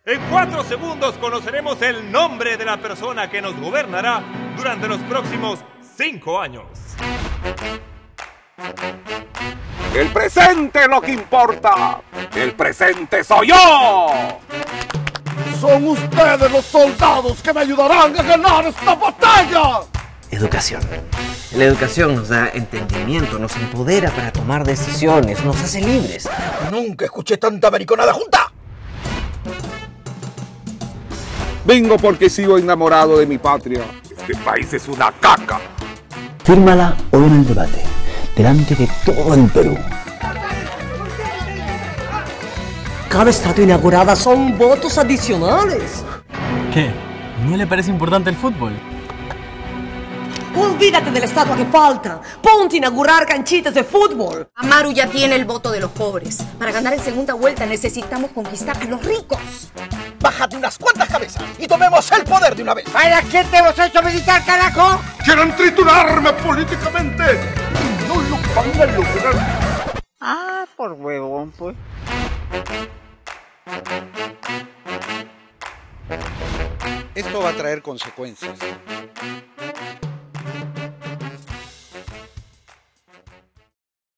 En 4 segundos conoceremos el nombre de la persona que nos gobernará durante los próximos 5 años. El presente es lo que importa. El presente soy yo. Son ustedes los soldados que me ayudarán a ganar esta batalla. Educación. La educación nos da entendimiento, nos empodera para tomar decisiones, nos hace libres. Nunca escuché tanta americanada junta. Vengo porque sigo enamorado de mi patria. Este país es una caca. Fírmala hoy en el debate, delante de todo el Perú. Cada estatua inaugurada son votos adicionales. ¿Qué? ¿No le parece importante el fútbol? Olvídate de la estatua que falta. Ponte a inaugurar canchitas de fútbol. Amaru ya tiene el voto de los pobres. Para ganar en segunda vuelta necesitamos conquistar a los ricos. Bájate unas cuantas cabezas y tomemos el poder de una vez. ¿Para qué te hemos hecho militar, carajo? ¡Quieren triturarme políticamente! Y no lo van a lograr. Ah, por huevón, pues. Esto va a traer consecuencias.